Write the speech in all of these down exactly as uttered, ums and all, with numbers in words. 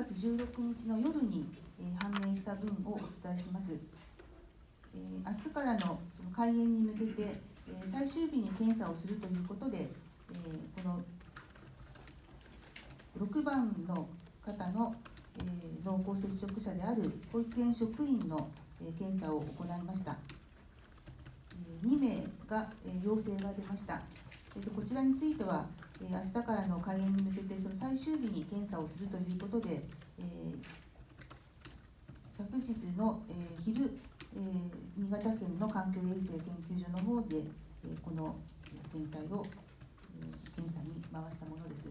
がつじゅうろくにちの夜に、えー、判明した分をお伝えします。えー、明日からのその開園に向けて、えー、最終日に検査をするということで、えー、このろくばんの方の、えー、濃厚接触者である保育園職員の、えー、検査を行いました。えー、にめいが、えー、陽性が出ました。えー、とこちらについては、えー、明日からの開園に向けてその最終日に検査をするということで、えー、昨日の、えー、昼、えー、新潟県の環境衛生研究所の方で、えー、この検体を、えー、検査に回したものです。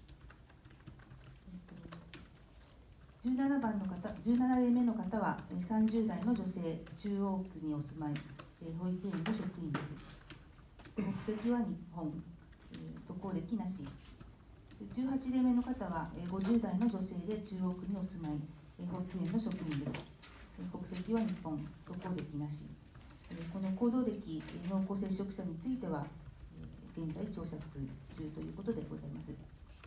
じゅうななばんの方、じゅうななれいめの方はさんじゅうだいの女性、中央区にお住まい、保育園の職員です。国籍は日本、渡航歴なし。じゅうはちれいめの方はごじゅうだいの女性で中央区にお住まい、保育園の職員です。国籍は日本、渡航歴なし。この行動歴、濃厚接触者については、現在調査中ということでございます。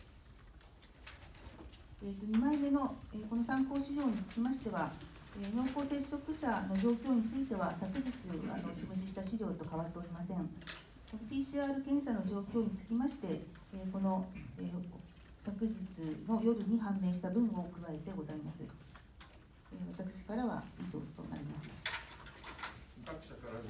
えー、とにまいめの、えー、この参考資料につきましては、えー、濃厚接触者の状況については昨日あの示しした資料と変わっておりません。ピーシーアール 検査の状況につきまして、えー、この、えー、昨日の夜に判明した分を加えてございます。えー、私からは以上となります。